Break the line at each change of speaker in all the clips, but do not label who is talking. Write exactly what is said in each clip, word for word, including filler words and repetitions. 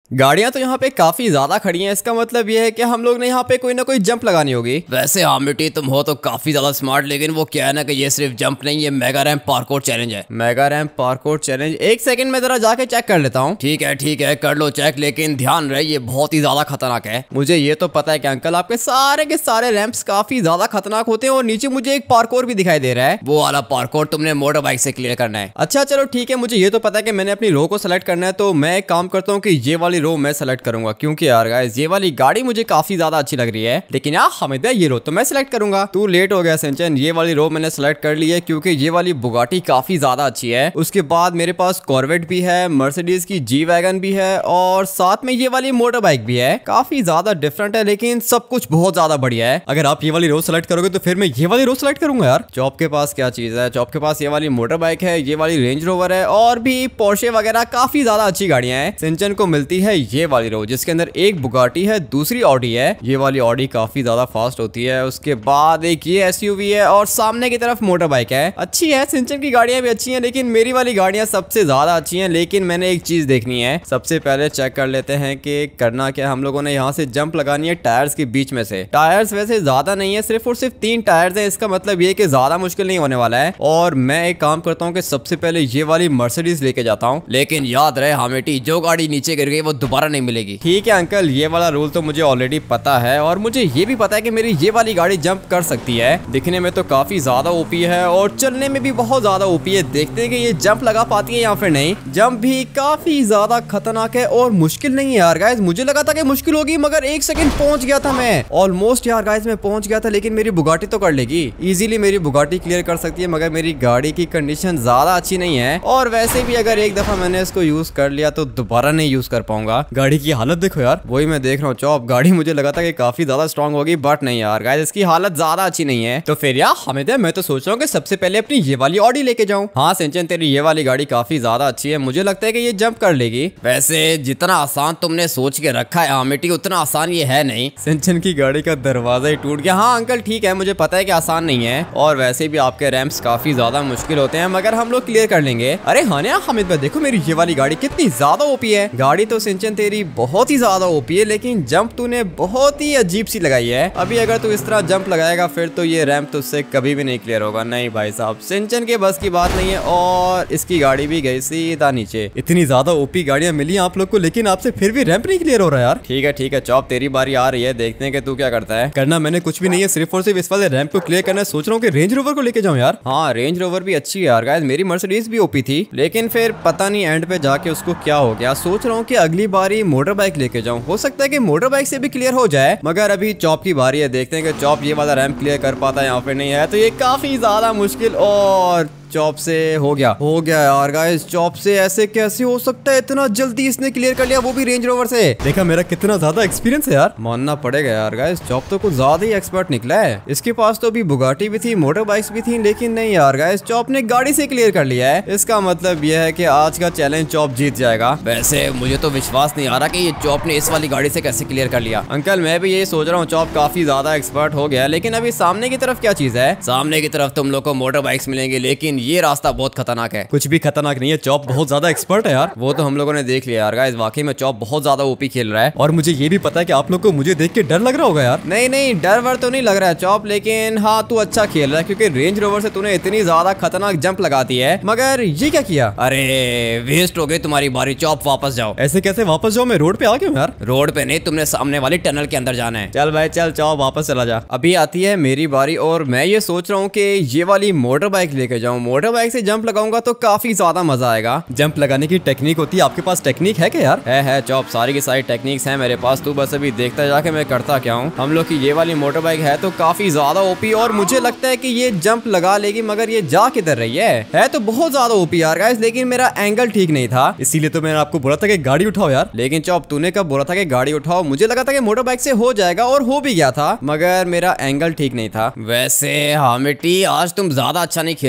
गाड़ियां तो यहाँ पे काफी ज्यादा खड़ी हैं, इसका मतलब ये है कि हम लोग ने यहाँ पे कोई ना कोई जंप लगानी होगी।
वैसे हाँ मिट्टी, तुम हो तो काफी ज्यादा स्मार्ट, लेकिन वो क्या है ना कि ये सिर्फ जंप नहीं, ये मेगा रैंप पार्कोर चैलेंज है।
मेगा रैंप पार्कोर चैलेंज, एक सेकंड में जरा जाके चेक कर लेता हूँ।
ठीक है ठीक है, कर लो चेक, लेकिन ध्यान रहे ये बहुत ही ज्यादा खतरनाक है।
मुझे ये तो पता है कि अंकल आपके सारे के सारे रैंप्स काफी ज्यादा खतरनाक होते हैं, और नीचे मुझे एक पार्कोर भी दिखाई दे रहा है।
वो वाला पार्कोर तुमने मोटर बाइक से क्लियर करना है।
अच्छा चलो ठीक है, मुझे ये तो पता है कि मैंने अपनी रो को सिलेक्ट करना है, तो मैं एक काम करता हूँ कि ये वाली रो मैं सिलेक्ट करूंगा, क्योंकि यार गाइस ये वाली गाड़ी मुझे काफी ज्यादा अच्छी लग रही है। लेकिन यार हमें ये रो तो मैं सिलेक्ट करूंगा। तू लेट हो गया सिंचन, ये वाली रो मैंने सिलेक्ट कर ली है क्योंकि ये वाली बुगाटी काफी ज्यादा अच्छी है। उसके बाद मेरे पास कॉर्वेट भी है, मर्सिडीज की जी वैगन भी है, और साथ में ये वाली मोटर बाइक भी है। काफी ज्यादा डिफरेंट है, लेकिन सब कुछ बहुत ज्यादा बढ़िया है। अगर आप ये वाली रो सेलेक्ट करोगे तो फिर मैं ये वाली रो सेलेक्ट करूंगा। यार चॉप के पास क्या चीज है? चॉप के पास ये वाली मोटर बाइक है, ये वाली रेंज रोवर है, और भी पोर्शे वगैरह काफी ज्यादा अच्छी गाड़ियां हैं। सिंचन को मिलती है ये वाली रो जिसके अंदर एक बुगाटी है, दूसरी ऑडी है। ये वाली ऑडी काफी ज्यादा फास्ट होती है। उसके बाद एक ये एसयूवी है, और सामने की तरफ मोटर बाइक है। अच्छी है, सिंचन की गाड़ियां भी अच्छी हैं, लेकिन मेरी वाली गाड़ियां सबसे ज्यादा अच्छी हैं। लेकिन मैंने एक चीज देखनी है, सबसे पहले चेक कर लेते हैं कि करना क्या। हम लोगों ने यहाँ से जंप लगानी है टायर्स के बीच में से। टायर्स वैसे ज्यादा नहीं है, सिर्फ और सिर्फ तीन टायर्स है, इसका मतलब ये कि ज्यादा मुश्किल नहीं होने वाला है। और मैं एक काम करता हूँ कि सबसे पहले ये वाली मर्सिडीज लेके जाता हूँ।
लेकिन याद रहे हामिटी, जो गाड़ी नीचे गिर गई वो दोबारा नहीं मिलेगी।
ठीक है अंकल, ये वाला रूल तो मुझे ऑलरेडी पता है, और मुझे ये भी पता है कि मेरी ये वाली गाड़ी जंप कर सकती है। दिखने में तो काफी ज्यादा ओपी है और चलने में भी बहुत ज्यादा ओपी है। देखते हैं कि ये जंप लगा पाती है या फिर नहीं। जंप भी काफी ज्यादा खतरनाक है और मुश्किल नहीं है यार गाइस। मुझे लगा था कि मुश्किल होगी, मगर एक सेकंड पहुंच गया था मैं। ऑलमोस्ट यार गाइस मैं पहुंच गया था, लेकिन मेरी बुगाटी तो कर लेगी इजीली। मेरी बुगाटी क्लियर कर सकती है, मगर मेरी गाड़ी की कंडीशन ज्यादा अच्छी नहीं है। और वैसे भी अगर एक दफा मैंने इसको यूज कर लिया तो दोबारा नहीं यूज कर पाऊंगा। गाड़ी की हालत देखो यार, वही मैं देख रहा हूँ। चॉप गाड़ी मुझे लगा था कि काफी ज्यादा स्ट्रॉन्ग होगी, बट नहीं यार गाइस, इसकी हालत ज्यादा अच्छी नहीं है। तो फिर यार हमें दे, मैं तो सोच रहा हूँ कि सबसे पहले अपनी ये वाली ऑडी लेके जाऊँ। हाँ सिंचन, तेरी ये वाली गाड़ी काफी ज्यादा अच्छी है, मुझे लगता है कि ये जंप कर लेगी।
वैसे जितना आसान तुमने सोच के रखा है हामिटी, उतना आसान ये है नहीं।
सिंचन की गाड़ी का दरवाजा ही टूट गया। हाँ अंकल ठीक है, मुझे पता है कि आसान नहीं है, और वैसे भी आपके रैंप्स काफी ज्यादा मुश्किल होते हैं, मगर हम लोग क्लियर कर लेंगे। अरे हाँ ना हामिद भाई, देखो मेरी ये वाली गाड़ी कितनी ज्यादा ओपी है। गाड़ी तो सिंचन तेरी बहुत ही ज्यादा ओपी है, लेकिन जंप तूने बहुत ही अजीब सी लगाई है। अभी अगर तू इस तरह जंप लगाएगा फिर तो ये रैंप तुझसे कभी भी नहीं क्लियर होगा। नहीं भाई साहब, सिंचन के बस की बात नहीं है, और इसकी गाड़ी भी गई सीधा नीचे। इतनी ज्यादा ओपी गाड़ियां मिली आप लोग को, लेकिन आपसे फिर भी रैंप नहीं क्लियर हो रहा यार। ठीक है ठीक है चॉप, तेरी बारी आ रही है, देखते हैं कि तू क्या करता है। करना मैंने कुछ भी नहीं है, सिर्फ और सिर्फ इस वाले रैंप को क्लियर करना है। सोच रहा हूँ कि रेंज रोवर को लेके जाऊँ यार। हाँ रेंज रोवर भी अच्छी है यार गाइस, मेरी मर्सिडीज भी ओपी थी, लेकिन फिर पता नहीं एंड पे जाके उसको क्या हो गया। सोच रहा हूँ कि अगली बारी मोटर बाइक लेके जाऊँ, हो सकता है कि मोटर बाइक से भी क्लियर हो जाए। मगर अभी चॉप की बारी है, देखते हैं कि चॉप ये वाला रैंप क्लियर कर पाता है या फिर नहीं है। तो ये काफी ज्यादा मुश्किल, और चॉप से हो गया हो गया यार गाइस। चॉप से ऐसे कैसे हो सकता है, इतना जल्दी इसने क्लियर कर लिया, वो भी रेंज रोवर से। देखा मेरा कितना ज्यादा एक्सपीरियंस है यार, मानना पड़ेगा यार गाइस। चॉप तो कुछ ज्यादा ही एक्सपर्ट निकला है। इसके पास तो अभी बुगाटी भी थी, मोटर बाइक्स भी थी, लेकिन नहीं यार गाइस, चॉप ने गाड़ी से क्लियर कर लिया है। इसका मतलब यह है कि आज का चैलेंज चॉप जीत जाएगा।
वैसे मुझे तो विश्वास नहीं आ रहा कि ये चॉप ने इस वाली गाड़ी से कैसे क्लियर कर लिया।
अंकल मैं भी यही सोच रहा हूँ, चॉप काफी ज्यादा एक्सपर्ट हो गया, लेकिन अभी सामने की तरफ क्या चीज है?
सामने की तरफ तुम लोग को मोटर बाइक्स मिलेंगे, लेकिन ये रास्ता बहुत खतरनाक है।
कुछ भी खतरनाक नहीं है, चॉप बहुत ज्यादा एक्सपर्ट है यार। वो तो हम लोगों ने देख लिया यार गाइस, वाकई में चॉप बहुत ज्यादा ओपी खेल रहा है। और मुझे ये भी पता है कि आप लोग को मुझे देख के डर लग रहा होगा यार। नहीं नहीं, डर वर तो नहीं लग रहा है चॉप, लेकिन हाँ तू अच्छा खेल रहा है, क्योंकि रेंज रोवर से तूने इतनी ज्यादा खतरनाक जंप लगाती है। मगर ये क्या किया?
अरे वेस्ट हो गई तुम्हारी बारी चॉप, वापस जाओ।
ऐसे कैसे वापस जाओ? मैं रोड पे आ गया हूँ यार।
रोड पे नहीं, तुमने सामने वाली टनल के अंदर जाना है।
चल भाई चल, चॉप वापस चला जा। अभी आती है मेरी बारी, और मैं ये सोच रहा हूँ कि ये वाली मोटर बाइक लेके जाऊँ। मोटर बाइक से जंप लगाऊंगा तो काफी ज्यादा मजा आएगा। जंप लगाने की टेक्निक होती है, आपके पास टेक्निक है क्या यार? है है चॉप, सारी की सारी टेक्निक्स हैं मेरे पास, तू बस अभी देखता जाके मैं करता क्या हूँ। हम लोग की ये वाली मोटर बाइक है तो काफी ज्यादा ओपी, और मुझे लगता है कि ये जंप लगा लेगी, मगर ये जा किधर रही है? है तो बहुत ज्यादा ओपी यार गाइस, लेकिन मेरा एंगल ठीक नहीं था, इसीलिए तो मैंने आपको बोला था कि गाड़ी उठाओ यार। लेकिन चॉप तूने कब बोला था कि गाड़ी उठाओ? मुझे लगा था कि मोटर बाइक से हो जाएगा, और हो भी गया था, मगर मेरा एंगल ठीक नहीं था।
वैसे हामिटी, आज तुम ज्यादा अच्छा नहीं खेल रहे हो।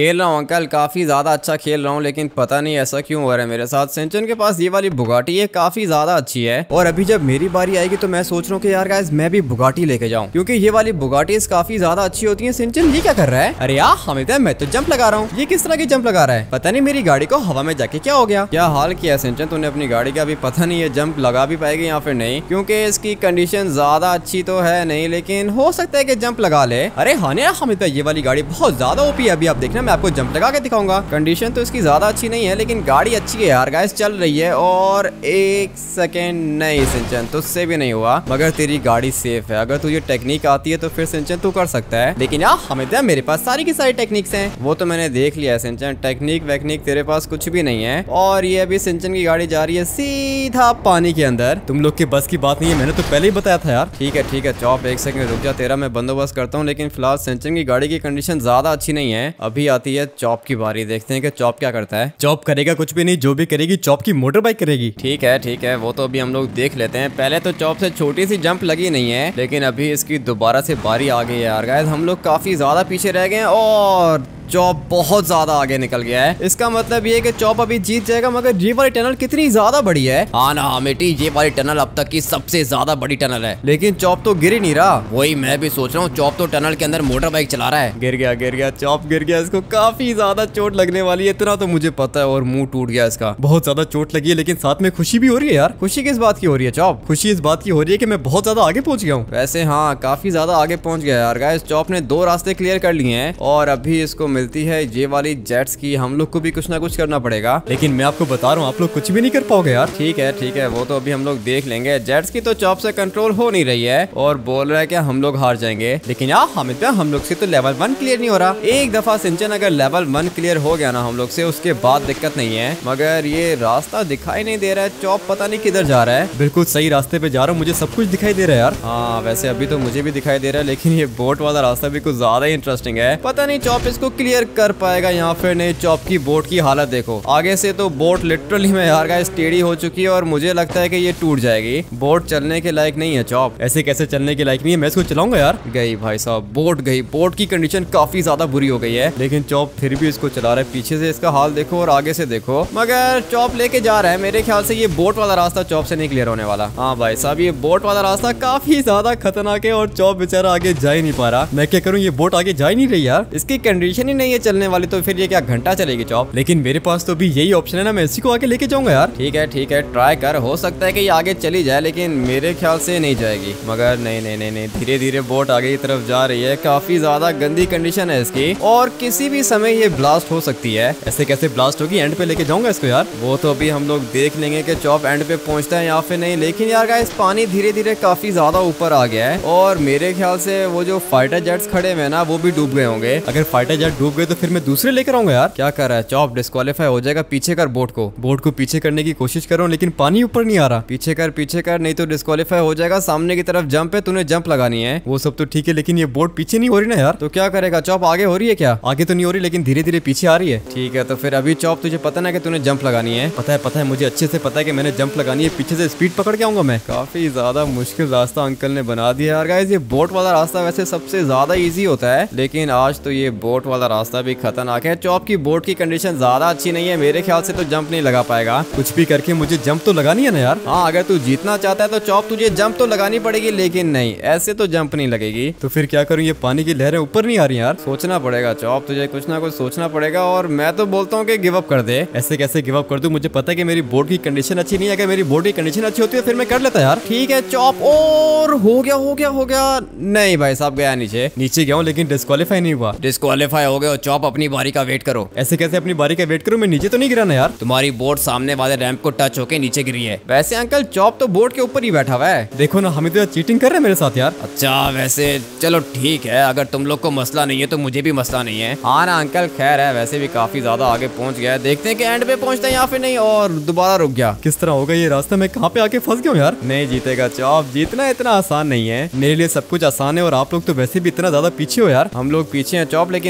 खेल रहा हूँ अंकल, काफी ज्यादा अच्छा खेल रहा हूँ, लेकिन पता नहीं ऐसा क्यों हो रहा है मेरे साथ। सिंचन के पास ये वाली बुगाटी है, काफी ज्यादा अच्छी है, और अभी जब मेरी बारी आएगी तो मैं सोच रहा हूँ कि यार गाइस मैं भी बुगाटी लेके जाऊँ, क्योंकि ये वाली बुगाटी काफी ज्यादा अच्छी होती है। सिंचन ये क्या कर रहा है? अरे यार हमिद मैं तो जंप लगा रहा हूँ, ये किस तरह की जंप लगा रहा है? पता नहीं मेरी गाड़ी को हवा में जाके क्या हो गया। क्या हाल किया सिंचन तूने अपनी गाड़ी का? अभी पता नहीं है जंप लगा भी पाएगी या फिर नहीं, क्योंकि इसकी कंडीशन ज्यादा अच्छी तो है नहीं, लेकिन हो सकता है कि जंप लगा ले। अरे हाँ यार हमिद ये वाली गाड़ी बहुत ज्यादा ओपी है, अभी आप देखना मैं आपको जंप लगा के दिखाऊंगा। कंडीशन तो इसकी ज्यादा अच्छी नहीं है, लेकिन गाड़ी अच्छी है यार गाइस, चल रही है। और एक सेकेंड, नहीं सिंचन तुझसे भी नहीं हुआ, मगर तेरी गाड़ी सेफ है। अगर तुझे टेक्निक आती है तो फिर सिंचन तू कर सकता है, लेकिन यार हमिद मेरे पास सारी की सारी टेक्निक्स हैं। वो तो मैंने देख लिया है सिंचन, टेक्निक वेक्निक तेरे पास कुछ भी नहीं है। और ये अभी सिंचन की गाड़ी जा रही है सीधा पानी के अंदर। तुम लोग के बस की बात नहीं है, मैंने तो पहले ही बताया था यार। ठीक है ठीक है चौप, एक सेकंड रुक जा, तेरा मैं बंदोबस्त करता हूँ। लेकिन फिलहाल सिंचन की गाड़ी की कंडीशन ज्यादा अच्छी नहीं है। अभी आती है चौप की बारी, देखते हैं कि चौप क्या करता है। चौप करेगा कुछ भी नहीं, जो भी करेगी चौप की मोटर बाइक करेगी। ठीक है ठीक है, वो तो अभी हम लोग देख लेते हैं। पहले तो चौप से छोटी सी जंप लगी नहीं है, लेकिन अभी इसकी दोबारा से बारी आ गई है यार गाइस। हम लोग काफी ज्यादा पीछे रह गए हैं और चॉप बहुत ज्यादा आगे निकल गया है। इसका मतलब ये है कि चॉप अभी जीत जाएगा, मगर ये वाली टनल कितनी ज्यादा बड़ी है।
हाँ ना अमिटी, ये वाली टनल अब तक की सबसे ज्यादा बड़ी टनल है।
लेकिन चॉप तो गिर ही नहीं रहा।
वही मैं भी सोच रहा हूँ, चॉप तो टनल के अंदर मोटर बाइक चला रहा है।
गिर गया गिर गया चॉप गिर गया, इसको काफी ज्यादा चोट लगने वाली है, इतना तो मुझे पता है। और मुंह टूट गया इसका, बहुत ज्यादा चोट लगी है, लेकिन साथ में खुशी भी हो रही है यार। खुशी किस बात की हो रही है चॉप? खुशी इस बात की हो रही है कि मैं बहुत ज्यादा आगे पहुंच गया हूँ। वैसे हाँ, काफी ज्यादा आगे पहुंच गया यार गाइस। चॉप ने दो रास्ते क्लियर कर लिए हैं और अभी इसको मिलती है ये वाली जेट्स की। हम लोग को भी कुछ ना कुछ करना पड़ेगा, लेकिन मैं आपको बता रहा हूँ आप लोग कुछ भी नहीं कर पाओगे यार। ठीक है ठीक है, वो तो अभी हम लोग देख लेंगे। जेट्स की तो चॉप से कंट्रोल हो नहीं रही है और बोल रहा है कि हम लोग हार जाएंगे, लेकिन यार हम हम लोग से तो लेवल वन क्लियर नहीं हो रहा। एक दफा सिंचन अगर लेवल वन क्लियर हो गया ना हम लोग से, उसके बाद दिक्कत नहीं है। मगर ये रास्ता दिखाई नहीं दे रहा है, चॉप पता नहीं किधर जा रहा है। बिल्कुल सही रास्ते पे जा रहा हूँ, मुझे सब कुछ दिखाई दे रहा है यार। हाँ वैसे अभी तो मुझे भी दिखाई दे रहा है, लेकिन ये बोट वाला रास्ता भी कुछ ज्यादा ही इंटरेस्टिंग है। पता नहीं चॉप इसको क्लियर कर पाएगा या फिर नहीं। चॉप की बोट की हालत देखो, आगे से तो बोट लिटरली में यार गाइस टेढ़ी हो चुकी है और मुझे लगता है कि ये टूट जाएगी। बोट चलने के लायक नहीं है चॉप, ऐसे कैसे चलने के लायक नहीं है? मैं इसको चलाऊंगा यार। गई भाई साहब, बोट गई। बोट की कंडीशन काफी ज्यादा बुरी हो गई है, लेकिन चॉप फिर भी इसको चला रहा है। पीछे से इसका हाल देखो और आगे से देखो, मगर चॉप लेके जा रहा है। मेरे ख्याल से ये बोट वाला रास्ता चॉप से नहीं क्लियर होने वाला। हाँ भाई साहब, ये बोट वाला रास्ता काफी ज्यादा खतरनाक है और चॉप बेचारा आगे जा ही नहीं पा रहा। मैं क्या करूँ, ये बोट आगे जा ही नहीं रही यार, इसकी कंडीशन ही नहीं है चलने वाली, तो फिर ये क्या घंटा चलेगी चॉप? लेकिन मेरे पास तो भी यही ऑप्शन है ना, मैं इसी को आगे लेके जाऊंगा यार। ठीक है ठीक है, ट्राई कर, हो सकता है कि ये आगे चली जाए, लेकिन मेरे ख्याल से नहीं जाएगी। मगर नहीं नहीं नहीं नहीं, धीरे धीरे बोट आगे की तरफ जा रही है। काफी ज्यादा गंदी कंडीशन है इसकी और किसी भी समय ये ब्लास्ट हो सकती है। ऐसे कैसे ब्लास्ट होगी? एंड पे लेके जाऊंगा इसको यार। वो तो अभी हम लोग देख लेंगे कि चॉप एंड पे पहुंचता है या फिर नहीं। लेकिन यार गाइस, पानी धीरे धीरे काफी ज्यादा ऊपर आ गया है और मेरे ख्याल से वो जो फाइटर जेट्स खड़े हुए ना, वो भी डूब गए होंगे। अगर फाइटर जेट डूब गए तो फिर मैं दूसरे लेकर आऊंगा यार। क्या कर रहा है चॉप? डिस्क्वालीफाई हो जाएगा। पीछे कर बोट को, बोट को पीछे करने की कोशिश कर रहा हूँ, लेकिन पानी ऊपर नहीं आ रहा। पीछे कर पीछे कर, नहीं तो डिस्क्वालीफाई हो जाएगा। सामने की तरफ जंप है, तूने जंप लगानी है। वो सब तो ठीक है, लेकिन ये बोट पीछे नहीं हो रही ना यार। तो क्या करेगा चॉप? आगे हो रही है क्या? आगे तो नहीं हो रही, लेकिन धीरे धीरे पीछे आ रही है। ठीक है, तो फिर अभी चॉप तुझे पता ना कि तूने जंप लगानी है? पता है पता है, मुझे अच्छे से पता है कि मैंने जंप लगानी है। पीछे से स्पीड पकड़ के आऊंगा मैं। काफी ज्यादा मुश्किल रास्ता अंकल ने बना दिया यार गाइस। ये बोट वाला रास्ता वैसे सबसे ज्यादा इजी होता है, लेकिन आज तो ये बोट वाला रास्ता भी खतरनाक है। चॉप की बोट की कंडीशन ज्यादा अच्छी नहीं है, मेरे ख्याल से तो जंप नहीं लगा पाएगा। कुछ भी करके मुझे जंप तो लगानी है ना यार। हाँ, अगर तू जीतना चाहता है तो चॉप तुझे जंप तो लगानी पड़ेगी, लेकिन नहीं, ऐसे तो जंप नहीं लगेगी। तो फिर क्या करूँ? ये पानी की लहरें ऊपर नहीं आ रही यार। सोचना पड़ेगा चॉप, तुझे कुछ ना कुछ सोचना पड़ेगा। और मैं तो बोलता हूँ कि गिव अप कर दे। ऐसे कैसे गिव अप कर दूं? मुझे पता है कि मेरी बोट की कंडीशन अच्छी नहीं है। अगर मेरी बोट की कंडीशन अच्छी होती है फिर मैं कर लेता यार। ठीक है चॉप, और हो गया हो गया हो गया। नहीं भाई साहब, गया नीचे नीचे गया हूँ, लेकिन डिस्क्वालीफाई नहीं हुआ।
डिस्क्वालीफाई हो गए चॉप, अपनी बारी का वेट करो।
ऐसे कैसे अपनी बारी का वेट करूँ? मैं नीचे तो नहीं गिरा ना यार।
तुम्हारी बोट सामने वाले रैंप को टच होके नीचे गिरी है।
वैसे अंकल, चॉप तो बोट के ऊपर ही बैठा हुआ है। देखो ना, हम तो चीटिंग कर रहे हैं मेरे साथ यार।
अच्छा वैसे चलो ठीक है, अगर तुम लोग को मसला नहीं है तो मुझे भी मसला नहीं है।
हाँ ना अंकल, खैर है, वैसे भी काफी ज्यादा आगे पहुंच गया है। देखते हैं कि एंड पे पहुंचता है या फिर नहीं। और दोबारा रुक गया। किस तरह होगा ये रास्ता? मैं कहाँ पे आके फंस गया हूँ यार। नहीं जीतेगा चॉप, जीतना इतना आसान नहीं है। मेरे लिए सब कुछ आसान है और आप लोग तो वैसे भी इतना ज्यादा पीछे हो यार। हम लोग पीछे हैं चॉप, लेकिन मैंने तुझे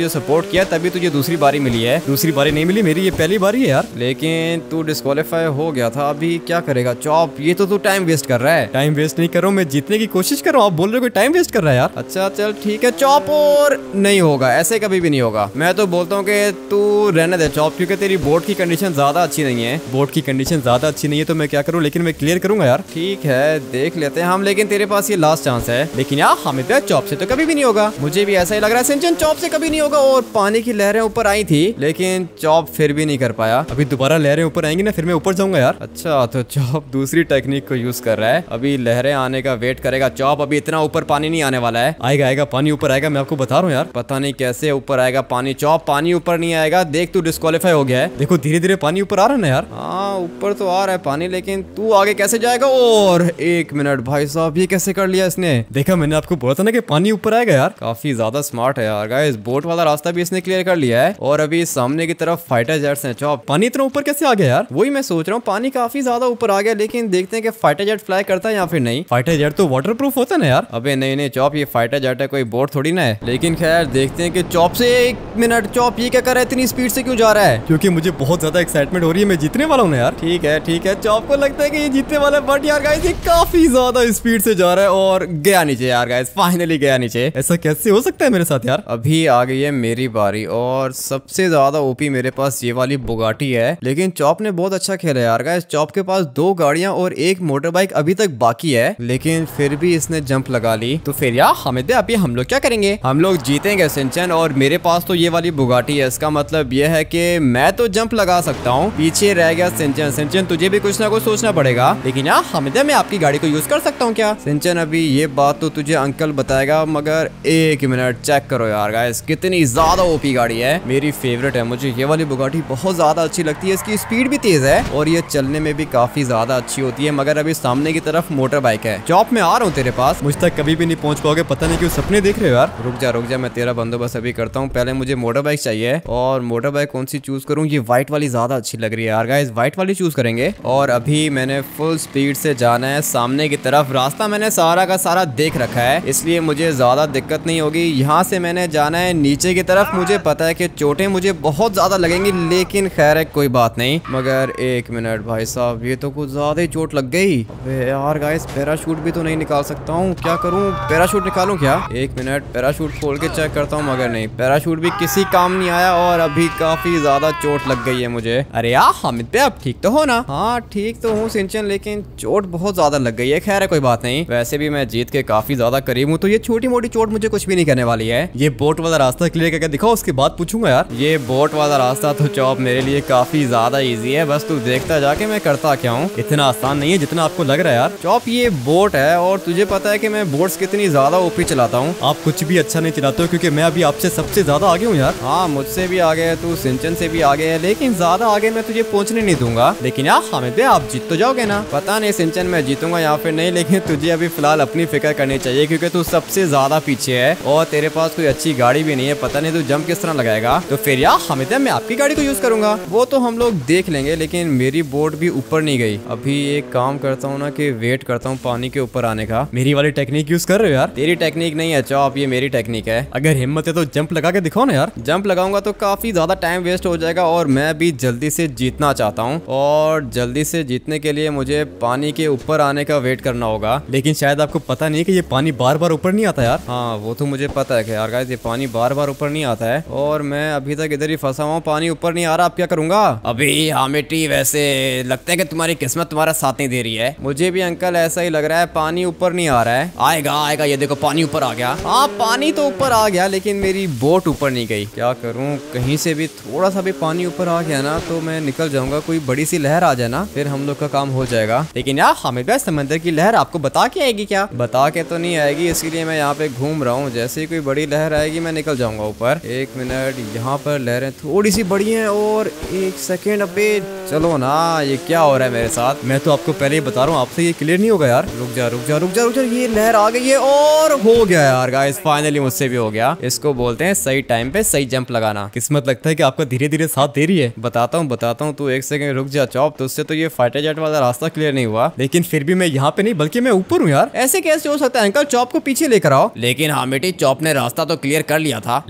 मुझे सपोर्ट किया तभी तुझे दूसरी बारी मिली है, दूसरी बारी नहीं मिली, मेरी ये पहली बारी है यार। लेकिन तू डिस्क्वालीफाई हो गया था, अभी क्या करेगा चॉप? ये तो तू टाइम वेस्ट कर रहा है। टाइम वेस्ट नहीं कर रहा हूँ, मैं जीतने की कोशिश कर रहा हूँ, आप बोल रहे हो टाइम वेस्ट कर रहा है यार। अच्छा चल ठीक है चॉप, और नहीं होगा, ऐसे कभी भी नहीं होगा। मैं तो बोलता हूँ कि तू रहने दे चॉप, क्योंकि तेरी बोर्ड की कंडीशन ज्यादा अच्छी नहीं है। बोर्ड की कंडीशन ज्यादा अच्छी नहीं है तो मैं क्या करूँ, लेकिन मैं क्लियर करूंगा यार। ठीक है देख लेते हैं हम, लेकिन तेरे पास ये लास्ट चांस है। लेकिन यार हामिद भाई चॉप से तो कभी भी नहीं होगा, मुझे भी ऐसा ही लग रहा है। सिंचन चॉप से कभी नहीं होगा, और पानी की लहरें ऊपर आई थी लेकिन चॉप फिर भी नहीं कर पाया। अभी दोबारा लहरें ऊपर आएंगी ना, फिर मैं ऊपर जाऊंगा यार। अच्छा तो चॉप दूसरी टेक्निक को यूज कर रहा है, अभी लहरें आने का वेट करेगा चॉप। अभी इतना ऊपर पानी नहीं आने वाला है, आएगा आएगा पानी ऊपर आएगा, मैं आपको बता रहा हूँ यार। पता नहीं कैसे ऊपर आएगा पानी चॉप, पानी ऊपर नहीं आएगा। देख तू डिस्क्वालीफाई हो गया है, देखो धीरे धीरे पानी ऊपर आ रहा है ना यार। हाँ ऊपर तो आ रहा है पानी, लेकिन तू आगे कैसे जाएगा? और एक मिनट भाई साहब, ये कैसे कर लिया इसने? देखा मैंने आपको बोला था ना कि पानी ऊपर आएगा यार। काफी ज्यादा स्मार्ट है यार गाइस, बोट वाला रास्ता भी इसने क्लियर कर लिया है। और अभी सामने की तरफ फाइटर जेट्स हैं चॉप। पानी इतना ऊपर कैसे आ गया यार? वही मैं सोच रहा हूँ, पानी काफी ज्यादा ऊपर आ गया, लेकिन देखते हैं कि फाइटर जेट फ्लाई करता है या फिर नहीं। फाइटर जेट तो वाटर प्रूफ होता है ना यार। अबे नहीं नहीं चॉप, ये फाइटर जेट है, कोई बोट थोड़ी ना है। लेकिन खैर देखते हैं कि चॉप से। एक मिनट चॉप, ये क्या कर रहा है, इतनी स्पीड से क्यों जा रहा है? क्योंकि मुझे बहुत ज्यादा एक्साइटमेंट हो रही है, मैं जीतने वाला हूँ ना यार। ठीक है ठीक है, चॉप को लगता है कि ये जीतने वाला है, बट यार गाइस ये काफी ज्यादा स्पीड से जा रहा है और गया नीचे यार गाइस, फाइनली गया नीचे। ऐसा कैसे हो सकता है मेरे साथ यार? अभी आ गई है मेरी बारी, और सबसे ज्यादा ओपी मेरे पास ये वाली बुगाटी है। लेकिन चॉप ने बहुत अच्छा खेला यार गाइस, चॉप के पास दो गाड़ियां और एक मोटर बाइक अभी तक बाकी है, लेकिन फिर भी इसने जंप लगा ली। तो फिर यार हामिद अभी हम लोग क्या करेंगे? हम लोग जीतेंगे सिंचन, और मेरे पास तो ये वाली बुगाटी है, इसका मतलब ये है कि मैं तो जंप लगा सकता हूँ। पीछे रह गया सिंचन। सिंचन तुझे भी कुछ ना कुछ सोचना पड़ेगा। लेकिन यार हामिद मैं आपकी गाड़ी को यूज कर सकता हूँ क्या? सिंचन अभी ये बात तो तुझे अंकल बताएगा, मगर एक मिनट चेक करो यार गाइस, कितनी ज्यादा ओपी गाड़ी है, मेरी फेवरेट है। मुझे ये वाली बुगाटी बहुत ज्यादा अच्छी लगती है, इसकी स्पीड भी तेज है और ये चलने में भी काफी ज्यादा अच्छी होती है। मगर अभी सामने की तरफ मोटर बाइक है। चॉप में आ रहा हूँ तेरे पास, मुझ तक कभी भी नहीं पहुंच पाओगे, पता नहीं क्यों सपने देख रहे हो यार। रुक जा रुक जा, मैं तेरा बंदोबस्त अभी करता हूँ। पहले मुझे मोटर बाइक चाहिए, और मोटर बाइक कौन सी चूज करूँ? ये व्हाइट वाली ज्यादा अच्छी लग रही है यार गाइस, व्हाइट वाली चूज करेंगे। और अभी मैंने फुल स्पीड से जाना है सामने की तरफ। रास्ता मैंने सारा का सारा देख रखा है, इसलिए मुझे ज्यादा दिक्कत नहीं होगी। यहाँ से मैंने जाना है नीचे की तरफ। मुझे पता है कि चोटें मुझे बहुत ज्यादा लगेंगी, लेकिन खैर है कोई बात नहीं। मगर एक मिनट भाई साहब, ये तो कुछ ज्यादा ही चोट लग गई। अबे यार गाइस, पैराशूट भी तो नहीं निकाल सकता हूँ, क्या करूँ? पैराशूट निकालूं क्या? एक मिनट, पैराशूट खोल के चेक करता हूँ, मगर नहीं, पैराशूट भी किसी काम नहीं आया, और अभी काफी ज्यादा चोट लग गई है मुझे। अरे यार हामिद पे आप ठीक तो हो ना? हाँ ठीक तो हूँ सिंचन, लेकिन चोट बहुत ज्यादा लग गई है। खैर है कोई बात नहीं, वैसे भी मैं जीत के काफी ज्यादा करीब हूँ, तो ये छोटी मोटी चोट मुझे कुछ भी नहीं करने वाली है। ये बोट वाला रास्ता क्लियर करके दिखाओ, उसके बाद पूछूंगा यार। ये बोट वाला रास्ता तो चॉप मेरे लिए काफी ज्यादा इजी है, बस तू देखता जाके मैं करता क्या हूँ। इतना आसान नहीं है जितना आपको लग रहा है यार। चॉप ये बोट है, और तुझे पता है कि मैं बोट्स कितनी ज्यादा ओपी चलाता हूँ। आप कुछ भी अच्छा नहीं चलाते हो, क्योंकि मैं अभी आपसे सबसे ज्यादा आगे हूँ यार। हाँ मुझसे भी आगे है तू, सिंचन से भी आगे है, लेकिन ज्यादा आगे मैं तुझे पहुँचने नहीं दूंगा। लेकिन यार हामिद भाई आप जीत तो जाओगे ना? पता नहीं सिंचन मैं जीतूंगा या फिर नहीं, लेकिन तुझे अभी फिलहाल अपनी फिक्र करनी चाहिए, क्योंकि तू सबसे ज्यादा पीछे है और तेरे पास कोई अच्छी गाड़ी भी नहीं है। पता नहीं तू जंप किस तरह लगाएगा। तो फिर यार हामिद मैं आपकी गाड़ी को यूज करूंगा, वो तो हम लोग देख लेंगे, लेकिन मेरी बोट भी ऊपर नहीं गई। अभी एक काम करता हूँ ना कि वेट करता हूँ पानी के ऊपर आने का। मेरी वाली टेक्निक यूज कर रहे हो यार? तेरी टेक्निक नहीं है चॉप, ये मेरी टेक्निक है। अगर हिम्मत है तो जंप लगा के दिखाओ ना यार। जंप लगाऊंगा तो काफी ज्यादा टाइम वेस्ट हो जाएगा, और मैं भी जल्दी से जीतना चाहता हूँ, और जल्दी से जीतने के लिए मुझे पानी के ऊपर आने का वेट करना होगा। लेकिन शायद आपको पता नहीं कि ये पानी बार बार ऊपर नहीं आता यार। हाँ वो तो मुझे पता है कि यार गाइस, ये पानी बार बार ऊपर नहीं आता है, और मैं अभी तक इधर ही फंसा हुआ हूँ, पानी ऊपर नहीं आ रहा। अब क्या करूंगा?
अभी हामिटी वैसे लगता है कि तुम्हारी किस्मत तुम्हारा साथ नहीं दे रही है।
मुझे भी अंकल ऐसा ही लग रहा है, पानी ऊपर नहीं आ रहा है।
आएगा आएगा, ये देखो पानी ऊपर आ गया।
हाँ पानी तो ऊपर आ गया, लेकिन मेरी बोट ऊपर नहीं गई। क्या करूँ? कहीं से भी थोड़ा सा भी पानी ऊपर आ गया ना तो मैं निकल जाऊंगा। कोई बड़ी सी लहर आ जाए ना, फिर हम लोग का काम हो जाएगा। लेकिन यार हामिद भाई, समंदर की लहर आपको बता के आएगी क्या? बता के तो नहीं आएगी, इसीलिए मैं यहाँ पे घूम रहा हूँ। जैसे ही कोई बड़ी लहर आएगी मैं निकल जाऊंगा ऊपर। एक मिनट, यहाँ पर लहरें थोड़ी सी बड़ी हैं, और एक सेकेंड। अबे चलो ना, ये क्या हो रहा है मेरे साथ? मैं तो आपको पहले ही बता रहा हूँ, आपसे ये क्लियर नहीं होगा यार। रुक जा रुक जा रुक जा रुक जा, ये लहर आ गई है, और हो गया यार गाइस, फाइनली मुझसे भी हो गया। इसको बोलते हैं सही टाइम पे सही जंप लगाना। किस्मत लगता है कि आपका धीरे धीरे साथ दे रही है। बताता हूँ बताता हूँ, तू एक सेकंड रुक जा चॉप। तो उससे तो ये फाइटर जेट वाला रास्ता क्लियर नहीं हुआ, लेकिन फिर भी मैं यहाँ पे नहीं बल्कि मैं ऊपर हूँ यार। ऐसे कैसे हो सकता है अंकल? चॉप को पीछे लेकर आओ।
लेकिन हामिटी, चॉप ने रास्ता तो क्लियर कर लिया था।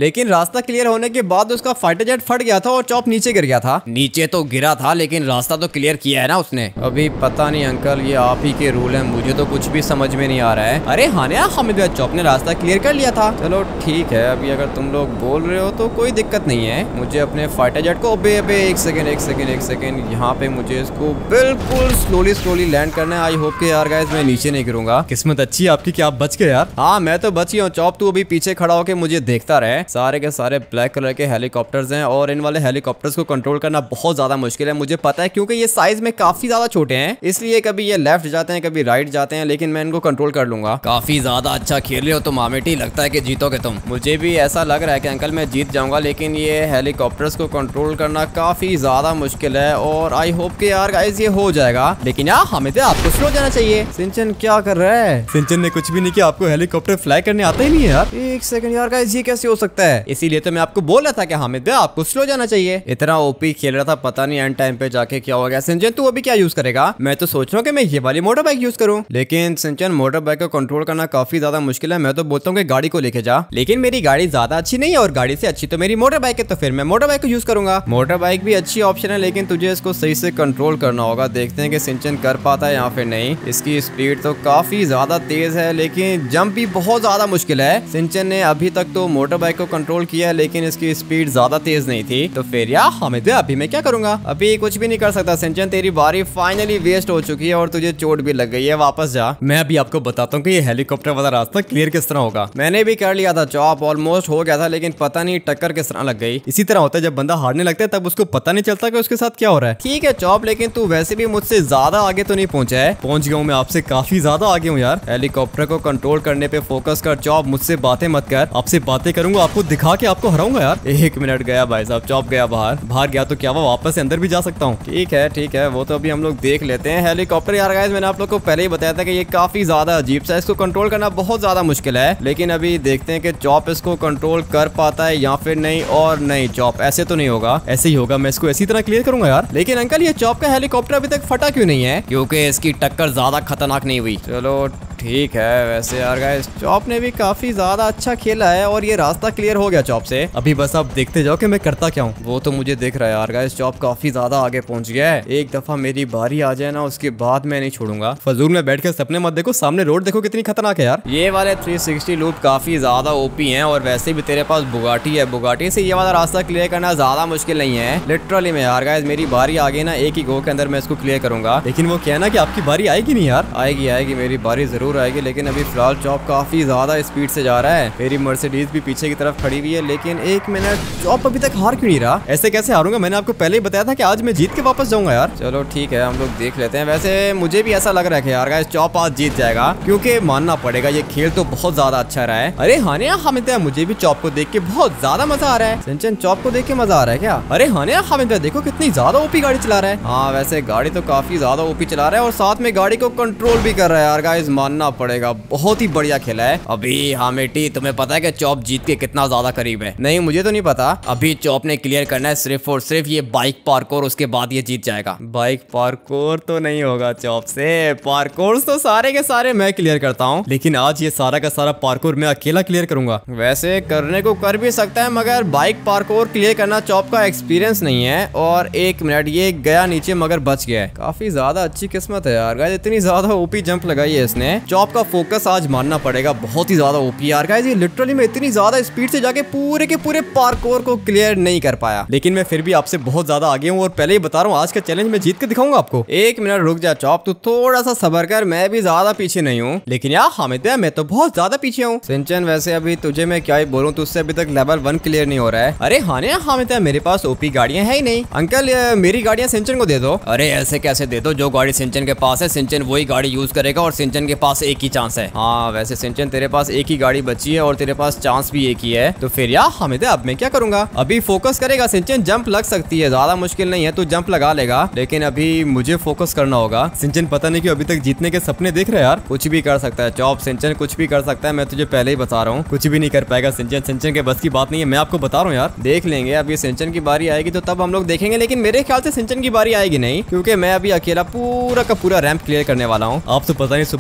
लेकिन रास्ता क्लियर होने के बाद उसका फाइटर जेट फट गया था और चॉप नीचे गिर गया था।
नीचे तो गिरा था लेकिन रास्ता तो क्लियर किया है ना उसने।
अभी पता नहीं अंकल, ये आप ही के रूल है, मुझे तो कुछ भी समझ में नहीं आ रहा है। अरे हाँ ना, हामिद भाई चॉप ने रास्ता क्लियर कर लिया था। चलो ठीक है, अभी अगर तुम लोग बोल रहे हो तो कोई दिक्कत नहीं है। मुझे अपने फाइटर जेट को अबे अबे एक सेकंड एक सेकंड एक सेकंड यहाँ पे मुझे इसको बिल्कुल स्लोली स्लोली लैंड करना है। आई होप के यार गाइस मैं नीचे नहीं गिरूंगा। किस्मत अच्छी है आपकी कि आप बच गए यार। हाँ मैं तो बच गया हूँ। चॉप तू अभी पीछे खड़ा होकर मुझे देखता रहे। सारे के सारे ब्लैक कलर के हेलीकॉप्टर्स हैं और इन वाले हेलीकॉप्टर्स को कंट्रोल करना बहुत ज्यादा मुश्किल है, मुझे पता है, क्योंकि ये साइज में काफी ज्यादा छोटे हैं। इसलिए कभी ये लेफ्ट जाते हैं कभी राइट जाते हैं, लेकिन मैं इनको कंट्रोल कर लूंगा।
काफी ज्यादा अच्छा खेल रहे हो तुम आमिटी, लगता है कि जीतोगे तुम।
मुझे भी ऐसा लग रहा है कि अंकल मैं जीत जाऊंगा, लेकिन ये हेलीकॉप्टर्स को कंट्रोल करना काफी ज्यादा मुश्किल है और आई होप के यार गाइस ये हो जाएगा। लेकिन यार हमें तो आपको स्लो जाना चाहिए। सिंचन क्या कर रहा है? सिंचन ने कुछ भी नहीं किया। आपको हेलीकॉप्टर फ्लाई करने आता ही नहीं है यार। एक सेकंड यार गाइस, ये कैसे हो सकता है? इसीलिए तो मैं आपको बोल रहा था कि हामिद आपको स्लो जाना चाहिए। इतना ओपी खेल रहा था, पता नहीं एंड टाइम पे जाके क्या हो गया। सिंचन तू अभी क्या यूज करेगा? मैं तो सोच रहा हूँ कि मैं ये वाली मोटर बाइक यूज करूँ, लेकिन सिंचन मोटर बाइक को कंट्रोल करना काफी ज्यादा मुश्किल है। मैं तो बोलता हूँ कि गाड़ी को लेके जा, लेकिन मेरी गाड़ी ज्यादा अच्छी नहीं है और गाड़ी से अच्छी तो मेरी मोटर बाइक है, तो फिर मैं मोटर बाइक को यूज करूंगा। मोटर बाइक भी अच्छी ऑप्शन है, लेकिन तुझे इसको सही से कंट्रोल करना होगा। देखते हैं कि सिंचन कर पाता है या फिर नहीं। इसकी स्पीड तो काफी ज्यादा तेज है, लेकिन जंप भी बहुत ज्यादा मुश्किल है। सिंचन ने अभी तक तो मोटर बाइक को कंट्रोल किया है, लेकिन इसकी स्पीड ज्यादा तेज नहीं थी। तो फिर यार हमें तो अभी मैं क्या करूंगा? अभी कुछ भी नहीं कर सकता। सिंचन तेरी बारी फाइनली वेस्ट हो चुकी है और तुझे चोट भी लग गई है। वापस जा। मैं अभी आपको बताता हूँ कि ये हेलीकॉप्टर वाला रास्ता क्लियर किस तरह होगा। मैंने भी कर लिया था, चॉप ऑलमोस्ट हो गया था, लेकिन पता नहीं टक्कर किस तरह लग गई। इसी तरह होता है जब बंदा हारने लगता है, तब उसको पता नहीं चलता कि उसके साथ क्या हो रहा है। ठीक है चॉप, लेकिन तू वैसे भी मुझसे ज्यादा आगे तो नहीं पहुंचा है। पहुंच गया हूँ मैं आपसे काफी ज्यादा आगे हूँ यार। हेलीकॉप्टर को कंट्रोल करने पे फोकस कर चॉप, मुझसे बातें मत कर। आपसे बातें करूंगा आपको दिखा के आपको हराऊंगा यार। एक मिनट गया भाई साहब, चॉप गया बाहर। बाहर गया तो क्या वो वापस अंदर भी जा सकता हूँ? ठीक है ठीक है, वो तो अभी हम लोग देख लेते हैं। हेलीकॉप्टर यार गाइस मैंने आप लोग को पहले ही बताया था कि ये काफी ज्यादा अजीब सा, इसको कंट्रोल करना बहुत ज्यादा मुश्किल है। लेकिन अभी देखते हैं कि चॉप इसको कंट्रोल कर पाता है या फिर नहीं। और नहीं चॉप, ऐसे तो नहीं होगा, ऐसे ही होगा। मैं इसको इसी तरह क्लियर करूंगा यार। लेकिन अंकल ये चॉप का हेलीकॉप्टर अभी तक फटा क्यों नहीं है?
क्योंकि इसकी टक्कर ज्यादा खतरनाक नहीं हुई।
चलो ठीक है। वैसे यार गाइस चॉप ने भी काफी ज्यादा अच्छा खेला है और ये रास्ता क्लियर हो गया चॉप से। अभी बस आप देखते जाओ कि मैं करता क्या हूँ। वो तो मुझे दिख रहा है यार गाइस, चॉप काफी ज्यादा आगे पहुंच गया है। एक दफा मेरी बारी आ जाए ना, उसके बाद मैं नहीं छोड़ूंगा। फजूल में बैठ कर सपने मत देखो, सामने रोड देखो कितनी खतरनाक है यार। ये वाले थ्री सिक्सटी लूप काफी ज्यादा ओपी हैं और वैसे भी तेरे पास बुगाटी है। बुगाटी से ये वाला रास्ता क्लियर करना ज्यादा मुश्किल नहीं है लिटरली में यार गाइस। मेरी बारी आ गई ना, एक ही गो के अंदर मैं इसको क्लियर करूंगा। लेकिन वो कहना कि आपकी बारी आएगी नहीं यार। आएगी आएगी, मेरी बारी जरूर आएगी, लेकिन अभी फिलहाल चॉप काफी ज्यादा स्पीड से जा रहा है। मेरी मर्सिडीज भी पीछे की तरफ खड़ी हुई है। लेकिन एक मिनट, चॉप अभी तक हार क्यों नहीं रहा? ऐसे कैसे हारूंगा? मैंने आपको पहले ही बताया था कि आज मैं जीत के वापस जाऊंगा यार। चलो ठीक है, हम लोग देख लेते हैं। वैसे मुझे भी ऐसा लग रहा है कि यार गाइस चॉप आज जीत जाएगा, क्योंकि मानना पड़ेगा ये खेल तो बहुत ज्यादा अच्छा रहा है। अरे हानिया हामिद, मुझे भी चॉप को देख के बहुत ज्यादा मजा आ रहा है। सिंचन चॉप को देख के मजा आ रहा है क्या? अरे हानिया हामिद, देखो कितनी ज्यादा ओपी गाड़ी चला रहा है। हाँ वैसे गाड़ी तो काफी ज्यादा ओपी चला रहा है और साथ में गाड़ी को कंट्रोल भी कर रहा है यार गाइस। मानना पड़ेगा बहुत ही बढ़िया खेला है।
अभी हामिटी तुम्हें पता है कि चॉप जीत के कितना ज्यादा करीब है?
नहीं मुझे तो नहीं पता।
अभी चॉप ने क्लियर करना है सिर्फ और सिर्फ ये बाइक पार्कोर, उसके बाद ये जीत जाएगा।
बाइक पार्कोर तो नहीं होगा चॉप से। पार्कोर तो सारे के सारे मैं क्लियर करता हूँ, लेकिन आज ये सारा का सारा पार्कोर मैं अकेला क्लियर करूंगा। वैसे करने को कर भी सकता है, मगर बाइक पार्कोर क्लियर करना चॉप का एक्सपीरियंस नहीं है। और एक मिनट, ये गया नीचे मगर बच गया है। काफी ज्यादा अच्छी किस्मत है यार गाइस, इतनी ज्यादा ओपी जंप लगाई है इसने। चॉप का फोकस आज मानना पड़ेगा बहुत ही ज्यादा ओपी यार गाइस। ये लिटरली में इतनी ज्यादा स्पीड से जाके पूरे के पूरे पार्कोर को क्लियर नहीं कर पाया, लेकिन मैं फिर भी आपसे बहुत ज्यादा आगे हूँ और पहले ही बता रहा हूँ आज का चैलेंज मैं जीत के दिखाऊंगा आपको। एक मिनट रुक जा चॉप, तू थोड़ा सा सब्र कर, मैं भी ज्यादा पीछे नहीं हूँ। लेकिन यार हामिद मैं तो बहुत ज्यादा पीछे हूँ। सिंचन वैसे अभी तुझे मैं क्या ही बोलूँ, तुझसे अभी तक लेवल वन क्लियर नहीं हो रहा है। अरे हाँ हामिद, मेरे पास ओपी गाड़ियाँ है ही नहीं। अंकल मेरी गाड़ियाँ सिंचन को दे दो।
अरे ऐसे कैसे दे दो? जो गाड़ी सिंचन के पास है सिंचन वही गाड़ी यूज करेगा और सिंचन के पास एक ही चांस है।
हाँ वैसे सिंचन तेरे पास एक ही गाड़ी बची है और तेरे पास चांस भी एक ही है, तो फिर यार हामिद अब मैं क्या करूंगा? अभी फोकस करेगा सिंचन, जंप लग सकती है, ज्यादा मुश्किल नहीं है, तू जंप लगा लेगा। लेकिन अभी मुझे फोकस करना होगा। सिंचन पता नहीं क्यों अभी तक जीतने के सपने देख रहे हैं यार। कुछ भी कर सकता है चॉप, सिंचन कुछ भी कर सकता है, मैं तुझे पहले ही बता रहा हूँ। कुछ भी नहीं कर पाएगा सिंचन, सिंचन के बस की बात नहीं है, मैं आपको बता रहा हूँ यार। देख लेंगे, अभी सिंचन की बारी आएगी तो तब हम लोग देखेंगे। लेकिन मेरे ख्याल से सिंचन की बारी आएगी नहीं, क्योंकि मैं अभी अकेला पूरा का पूरा रैंप क्लियर करने वाला हूँ। आप तो पता नहीं सुबह से कौन से